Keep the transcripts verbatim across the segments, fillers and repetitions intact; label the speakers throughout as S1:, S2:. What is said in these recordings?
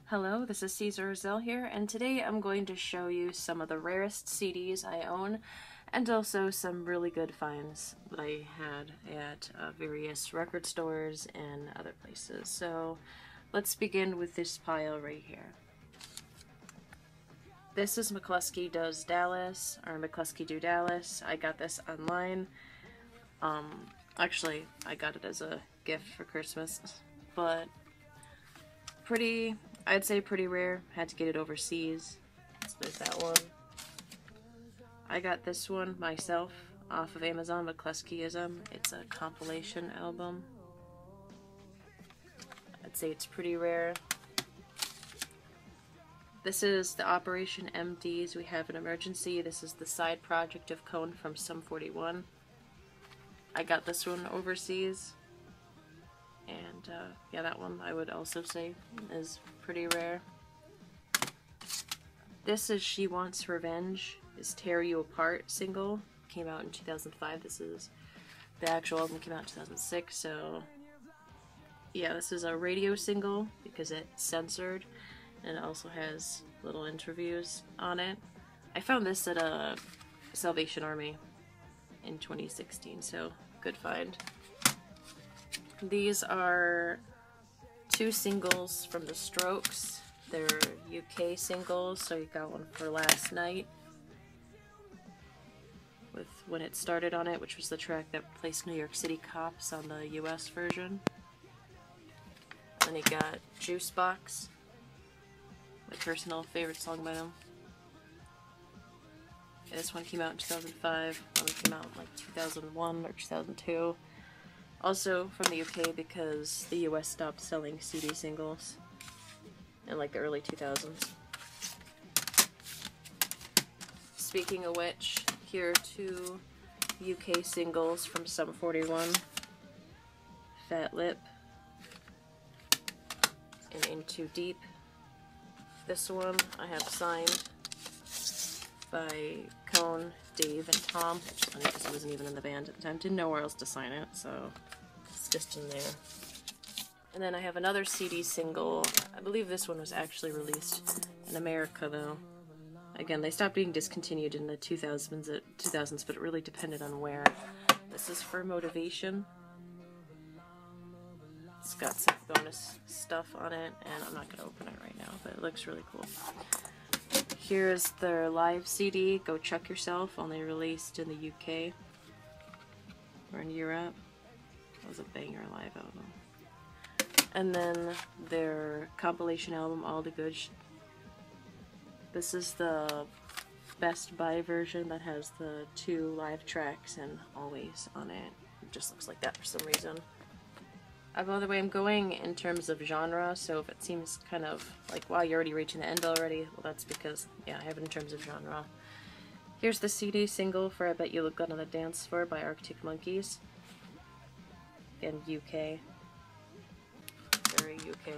S1: Hello, this is Caesar Zell here, and today I'm going to show you some of the rarest C Ds I own, and also some really good finds that I had at uh, various record stores and other places. So let's begin with this pile right here. This is McCluskey Does Dallas, or McCluskey Do Dallas. I got this online. Um, actually, I got it as a gift for Christmas, but pretty... I'd say pretty rare. Had to get it overseas. So there's that one. I got this one myself off of Amazon, McCluskeyism. It's a compilation album. I'd say it's pretty rare. This is the Operation M Ds We Have an Emergency. This is the side project of Cone from Sum forty-one. I got this one overseas. And uh, yeah, that one I would also say is pretty rare. This is She Wants Revenge, is Tear You Apart single. Came out in two thousand five. This is, the actual album came out in two thousand six, so yeah, this is a radio single because it's censored and it also has little interviews on it. I found this at a Salvation Army in twenty sixteen, so good find. These are two singles from The Strokes. They're U K singles, so you got one for Last Night with When It Started on it, which was the track that placed New York City Cops on the U S version. Then you got Juice Box, my personal favorite song by them. This one came out in two thousand five, one came out in like two thousand one or two thousand two. Also from the U K because the U S stopped selling C D singles in like the early two thousands. Speaking of which, here are two U K singles from Sum forty-one. Fat Lip and In Too Deep. This one I have signed by Cone, Dave, and Tom, which is funny because I wasn't even in the band at the time. Didn't know where else to sign it, so it's just in there. And then I have another C D single. I believe this one was actually released in America, though. Again, they stopped being discontinued in the two thousands, two thousands, but it really depended on where. This is For Motivation. It's got some bonus stuff on it, and I'm not going to open it right now, but it looks really cool. Here's their live C D, Go Chuck Yourself, only released in the U K or in Europe. That was a banger live album. And then their compilation album, All the Good Sh This is the Best Buy version that has the two live tracks and Always on it. It just looks like that for some reason. Uh, by the way, I'm going in terms of genre, so if it seems kind of like, wow, you're already reaching the end already, well, that's because, yeah, I have it in terms of genre. Here's the C D single for I Bet You Look Good on the Dance Floor by Arctic Monkeys. Again, U K. Very U K.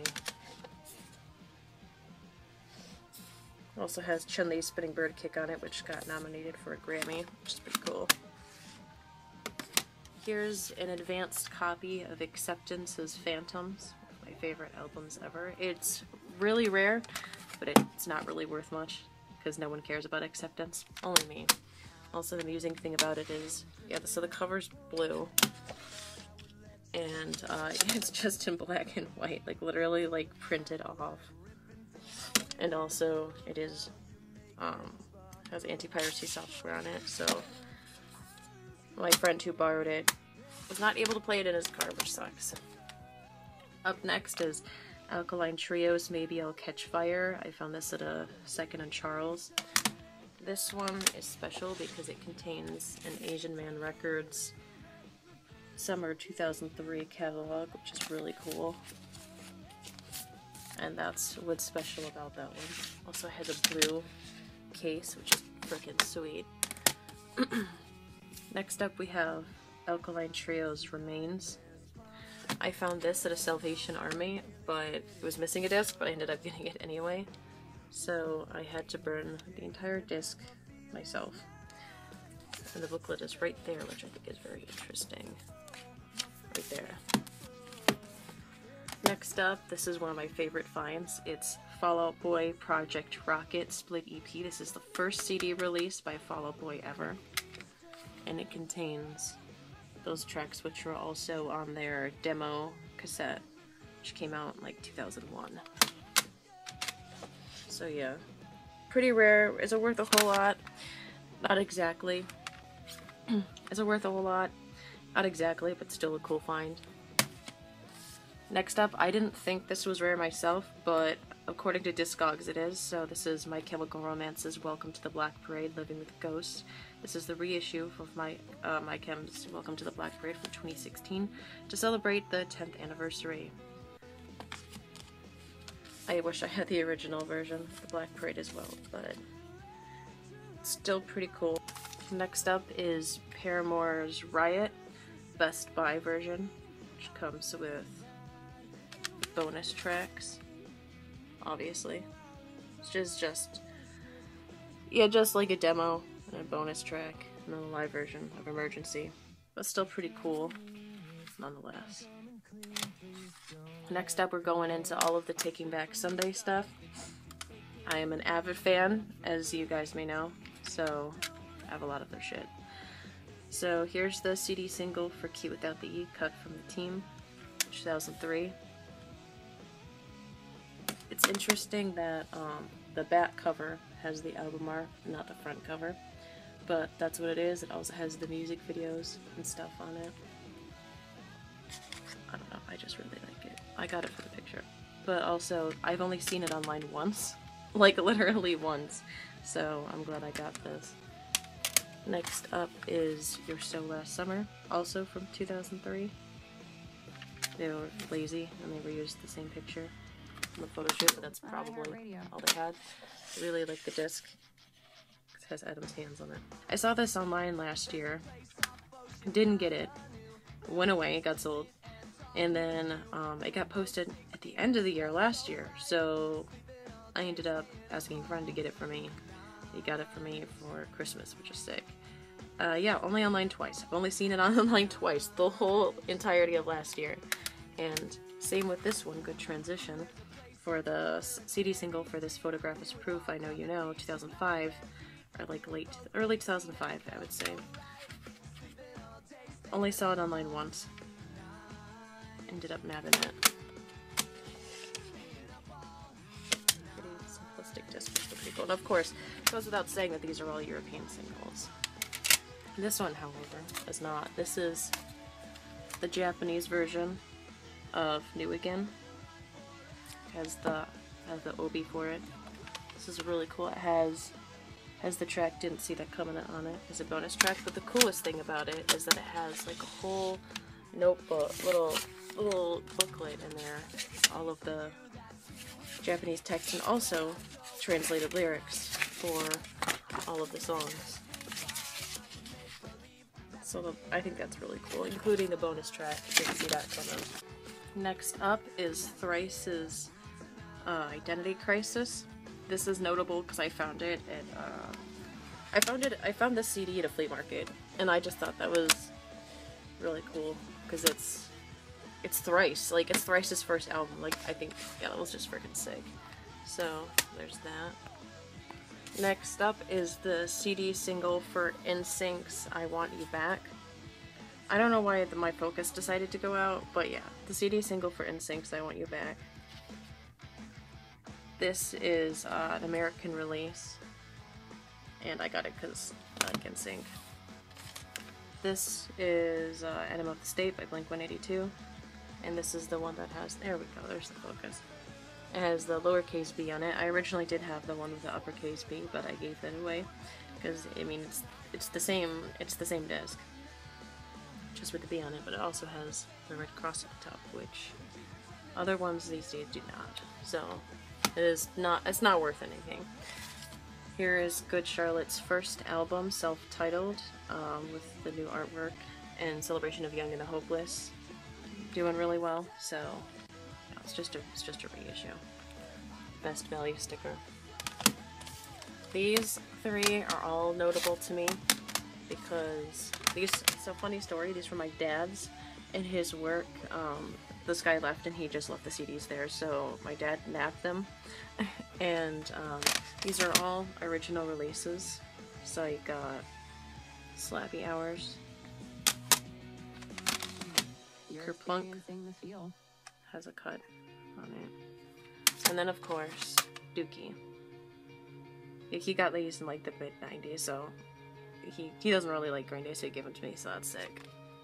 S1: It also has Chun-Li's Spinning Bird Kick on it, which got nominated for a Grammy, which is pretty cool. Here's an advanced copy of Acceptance's Phantoms, my favorite albums ever. It's really rare, but it's not really worth much, because no one cares about Acceptance. Only me. Also, the amusing thing about it is, yeah, so the cover's blue, and uh, it's just in black and white, like literally like printed off. And also, it is, um, has anti-piracy software on it, so my friend who borrowed it was not able to play it in his car, which sucks. Up next is Alkaline Trio's Maybe I'll Catch Fire. I found this at a Second and Charles. This one is special because it contains an Asian Man Records Summer two thousand three catalog, which is really cool. And that's what's special about that one. Also has a blue case, which is freaking sweet. Next up we have Alkaline Trio's Remains. I found this at a Salvation Army, but it was missing a disc, but I ended up getting it anyway. So I had to burn the entire disc myself. And the booklet is right there, which I think is very interesting. Right there. Next up, this is one of my favorite finds. It's Fall Out Boy Project Rocket Split E P. This is the first C D released by Fall Out Boy ever. And it contains those tracks which were also on their demo cassette, which came out in like two thousand one. So yeah, pretty rare. Is it worth a whole lot? Not exactly. Is it worth a whole lot? Not exactly, but still a cool find. Next up, I didn't think this was rare myself, but according to Discogs it is. So this is My Chemical Romance's Welcome to the Black Parade, Living with Ghosts. This is the reissue of my uh, My Chem's Welcome to the Black Parade from twenty sixteen to celebrate the tenth anniversary. I wish I had the original version of the Black Parade as well, but it's still pretty cool. Next up is Paramore's Riot Best Buy version, which comes with bonus tracks, obviously. Which is just, yeah, just like a demo and a bonus track, and then a live version of Emergency, but still pretty cool, nonetheless. Next up, we're going into all of the Taking Back Sunday stuff. I am an avid fan, as you guys may know, so I have a lot of their shit. So here's the C D single for Cute Without the E, cut from the Team, two thousand three. It's interesting that um, the back cover has the album art, not the front cover, but that's what it is. It also has the music videos and stuff on it. I don't know, I just really like it. I got it for the picture. But also, I've only seen it online once. Like, literally once. So, I'm glad I got this. Next up is You're So Last Summer, also from two thousand three. They were lazy, and they reused the same picture from the photo shoot, but that's probably all they had. I really like the disc. It has Adam's hands on it. I saw this online last year. Didn't get it. Went away, it got sold. And then um, it got posted at the end of the year last year, so I ended up asking a friend to get it for me. He got it for me for Christmas, which is sick. Uh, yeah, only online twice. I've only seen it online twice, the whole entirety of last year. And same with this one, good transition. For the C D single for this Photograph is Proof, I Know You Know, two thousand five, or like late, early two thousand five, I would say. Only saw it online once. Ended up nabbing it. Pretty simplistic disc, but pretty cool. And of course, it goes without saying that these are all European singles. This one, however, is not. This is the Japanese version of New Again. It has the has the obi for it. This is really cool. It has has the track Didn't See That Coming on it as a bonus track. But the coolest thing about it is that it has like a whole notebook, little little booklet in there, all of the Japanese text and also translated lyrics for all of the songs. So the, I think that's really cool, including the bonus track. Didn't See That Coming. Next up is Thrice's uh, Identity Crisis. This is notable because I found it at uh, I found it I found this C D at a flea market, and I just thought that was really cool because it's it's Thrice, like it's Thrice's first album. Like I think yeah, that was just freaking sick. So there's that. Next up is the C D single for N Sync's I Want You Back. I don't know why the, my focus decided to go out, but yeah, the C D single for N Sync's I Want You Back. This is uh, an American release, and I got it because I like N Sync. This is uh, Enema of the State by Blink one eighty-two, and this is the one that has, there we go, there's the focus. It has the lowercase b on it. I originally did have the one with the uppercase b, but I gave that away because I mean it's it's the same it's the same disc, just with the b on it, but it also has the red cross at the top, which other ones these days do not. So it is not it's not worth anything. Here is Good Charlotte's first album, self-titled, um, with the new artwork and celebration of Young and the Hopeless, doing really well. So no, it's just a it's just a reissue. Best value sticker. These three are all notable to me because these. It's a funny story. These were my dad's and his work. Um, this guy left and he just left the C Ds there, so my dad nabbed them. And um, these are all original releases. So you got Slappy Hours, Kerplunk has a cut on it, and then of course Dookie. He got these in like the mid nineties, so he, he doesn't really like Green Day, so he gave them to me, so that's sick.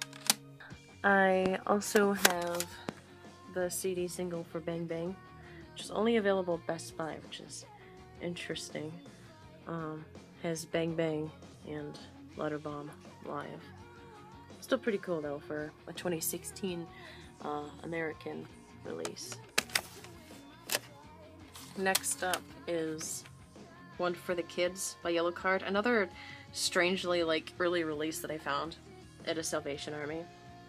S1: I also have the C D single for Bang Bang, which is only available at Best Buy, which is interesting. Um, has Bang Bang and Letterbomb live. Still pretty cool though for a twenty sixteen uh, American release. Next up is One for the Kids by Yellowcard, another strangely like early release that I found at a Salvation Army.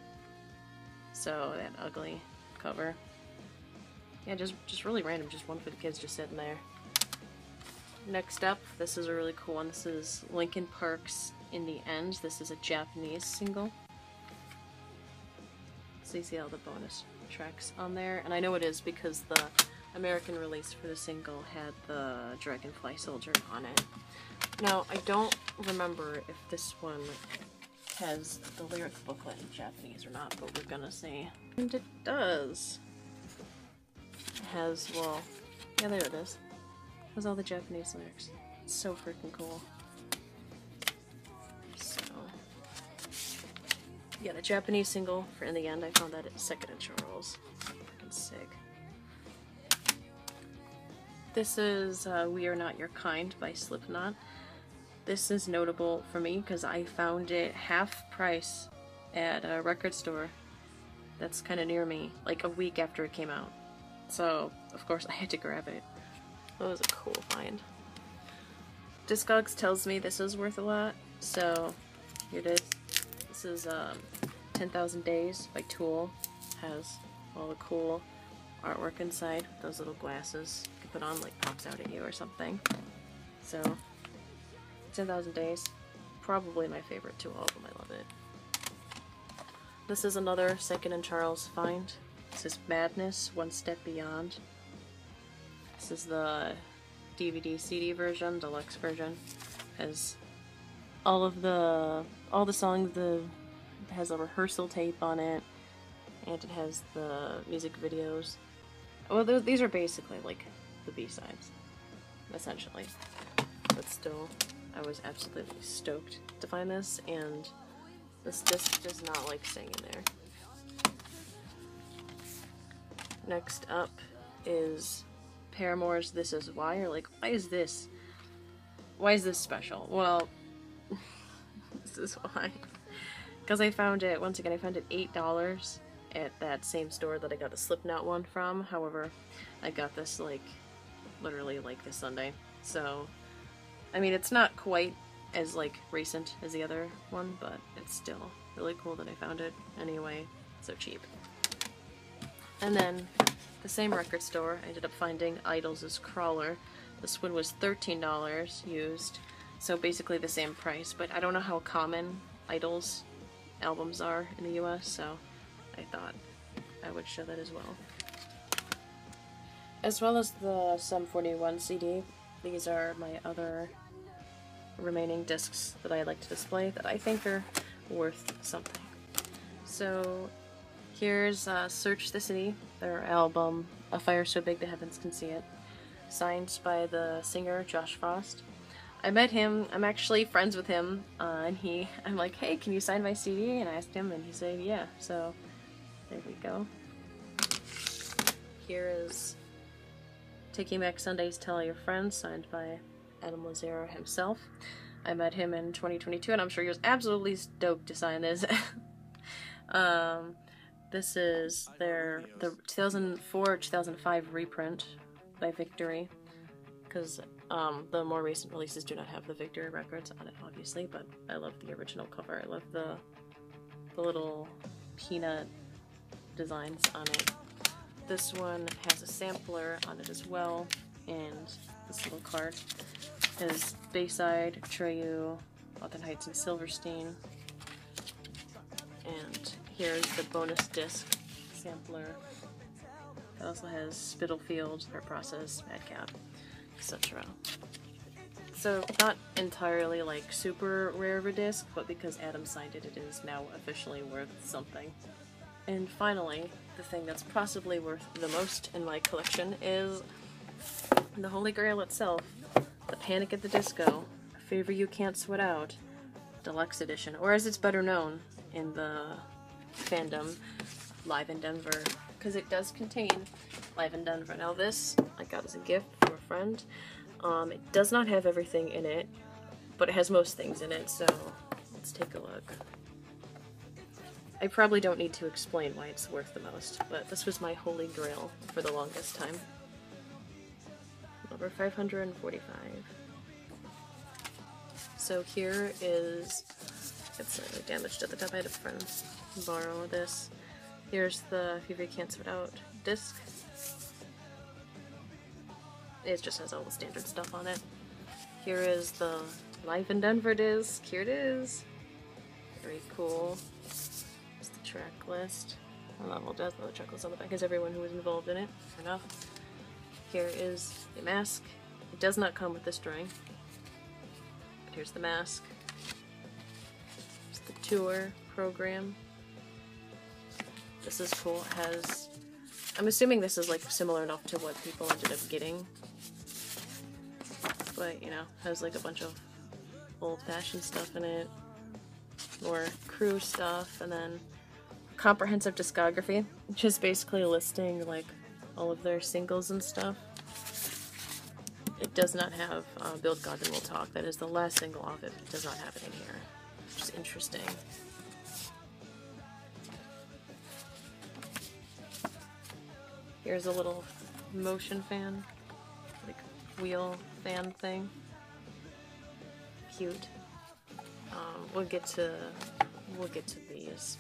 S1: So that ugly cover. Yeah, just just really random, just One for the Kids just sitting there. Next up, this is a really cool one. This is Linkin Park's In the End. This is a Japanese single. So you see all the bonus tracks on there. And I know it is because the American release for the single had the Dragonfly Soldier on it. Now, I don't remember if this one has the lyric booklet in Japanese or not, but we're gonna see. And it does. It has, well, yeah, there it is. It has all the Japanese lyrics. It's so freaking cool. So, yeah, the Japanese single for In the End, I found that at Second and Charles. Freaking sick. This is uh, We Are Not Your Kind by Slipknot. This is notable for me because I found it half price at a record store that's kind of near me, like a week after it came out. So, of course, I had to grab it. That was a cool find. Discogs tells me this is worth a lot, so here it is. This is um, ten thousand Days by Tool. Has all the cool artwork inside. Those little glasses you can put on, like pops out at you or something. So, ten thousand Days, probably my favorite Tool album. I love it. This is another Second and Charles find. This is Madness, One Step Beyond. This is the D V D C D version, deluxe version. Has all of the all the songs. The it has a rehearsal tape on it, and it has the music videos. Well, these are basically like the B-sides, essentially. But still, I was absolutely stoked to find this, and this disc does not like staying in there. Next up is Paramore's This Is Why. You're like, why is this? Why is this special? Well, this is why. Because I found it, once again, I found it eight dollars at that same store that I got the Slipknot one from. However, I got this, like, literally, like, this Sunday. So, I mean, it's not quite as, like, recent as the other one, but it's still really cool that I found it anyway. So cheap. And then, the same record store, I ended up finding Idols' Crawler. This one was thirteen dollars used, so basically the same price, but I don't know how common Idols albums are in the U S, so I thought I would show that as well. As well as the Sum forty-one C D, these are my other remaining discs that I like to display that I think are worth something. So, here's uh, Search the City, their album, A Fire So Big the Heavens Can See It, signed by the singer Josh Frost. I met him, I'm actually friends with him, uh, and he, I'm like, hey, can you sign my C D? And I asked him, and he said, yeah, so there we go. Here is Taking Back Sundays, Tell All Your Friends, signed by Adam Lazzaro himself. I met him in twenty twenty-two, and I'm sure he was absolutely stoked to sign this. um... This is their the two thousand four two thousand five reprint by Victory, because um, the more recent releases do not have the Victory records on it, obviously, but I love the original cover. I love the, the little peanut designs on it. This one has a sampler on it as well, and this little card is Bayside, Treyu, Autumn Heights, and Silverstein. And here's the bonus disc sampler. It also has Spitalfield, Heart Process, Madcap, et cetera. So not entirely like super rare of a disc, but because Adam signed it, it is now officially worth something. And finally, the thing that's possibly worth the most in my collection is the Holy Grail itself, the Panic at the Disco, A Favor You Can't Sweat Out, Deluxe Edition, or as it's better known in the fandom, Live in Denver, because it does contain Live in Denver. Now this I got as a gift from a friend. Um, it does not have everything in it, but it has most things in it, so let's take a look. I probably don't need to explain why it's worth the most, but this was my holy grail for the longest time. Number five hundred forty-five. So here is, it's slightly damaged at the top. I had a friend borrow this. Here's the Fever Can't Sweat Out disc. It just has all the standard stuff on it. Here is the Live in Denver disc. Here it is. Very cool. It's the track list. Well, well, does the track list on the back is everyone who was involved in it. Fair enough. Here is the mask. It does not come with this drawing. But here's the mask. It's the tour program. This is cool. It has, I'm assuming this is like similar enough to what people ended up getting. But, you know, has like a bunch of old-fashioned stuff in it. More crew stuff, and then comprehensive discography, which is basically listing like all of their singles and stuff. It does not have uh, Build God Then We'll Talk. That is the last single off it. It does not have it in here, which is interesting. Here's a little motion fan, like wheel fan thing. Cute. Um, we'll get to we'll get to these.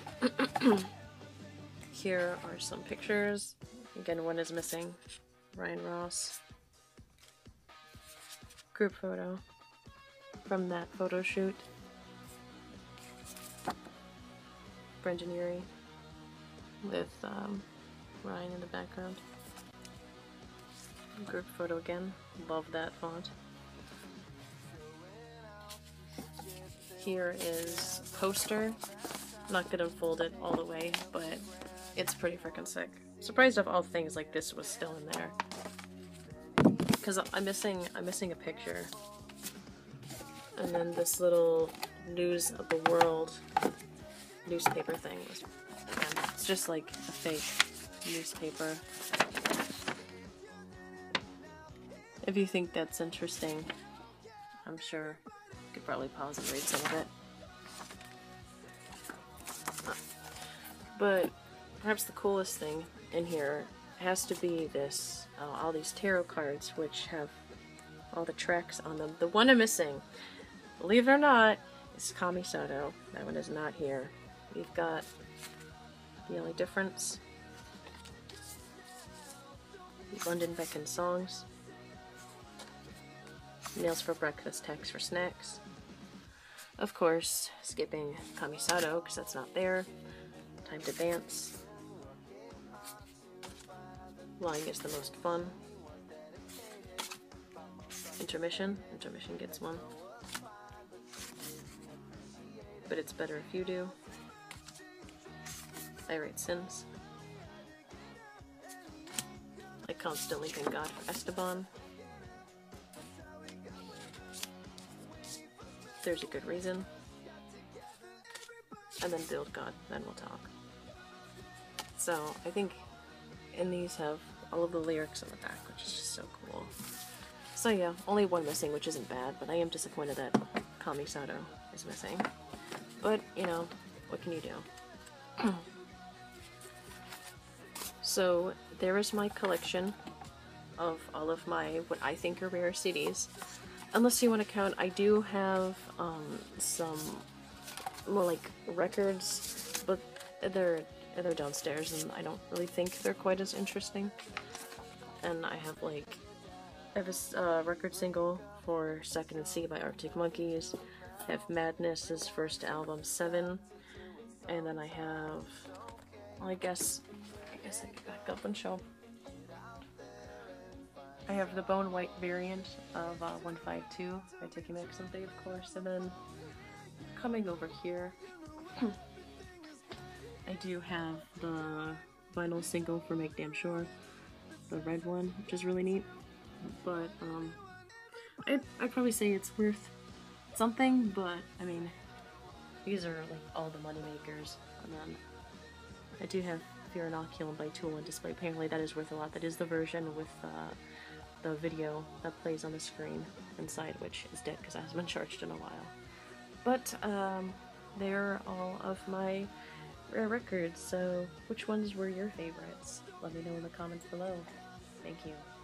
S1: Here are some pictures. Again, one is missing. Ryan Ross. Group photo from that photo shoot. Brendan Urie with um, Ryan in the background. Group photo again. Love that font. Here is poster. I'm not gonna fold it all the way, but it's pretty freaking sick. Surprised of all things like this was still in there. Because I'm missing I'm missing a picture. And then this little news of the world newspaper thing was, again, it's just like a fake newspaper. If you think that's interesting, I'm sure you could probably pause and read some of it. But perhaps the coolest thing in here has to be this, uh, all these tarot cards which have all the tracks on them. The one I'm missing, believe it or not, is Kamisato. That one is not here. We've got The Only Difference, London Beckon Songs, Meals for Breakfast, Text for Snacks. Of course, skipping Kamisato because that's not there. Time to Dance. Lying is the most fun. Intermission. Intermission gets one. But it's better if you do. Irate Sins. I constantly thank God for Esteban. There's a Good Reason. And then Build God, Then We'll Talk. So I think in these have all of the lyrics on the back, which is just so cool. So yeah, only one missing, which isn't bad, but I am disappointed that Kamisato is missing. But, you know, what can you do? So there is my collection of all of my, what I think are rare C Ds. Unless you want to count, I do have um, some more like records, but they're they're downstairs and I don't really think they're quite as interesting. And I have like, I have a uh, record single for Second and C by Arctic Monkeys. I have Madness's first album, Seven. And then I have, well, I guess guess I can back up and show. I have the bone white variant of uh, one five two by Tiki Mix and Bay, of course, and then coming over here, I do have the vinyl single for Make Damn Sure, the red one, which is really neat. But um, I'd, I'd probably say it's worth something, but I mean, these are like all the money makers. And then I do have Fear Inoculum by Tool and Display. Apparently that is worth a lot. That is the version with uh, the video that plays on the screen inside, which is dead because it hasn't been charged in a while. But um, they're all of my rare records, so which ones were your favorites? Let me know in the comments below. Thank you.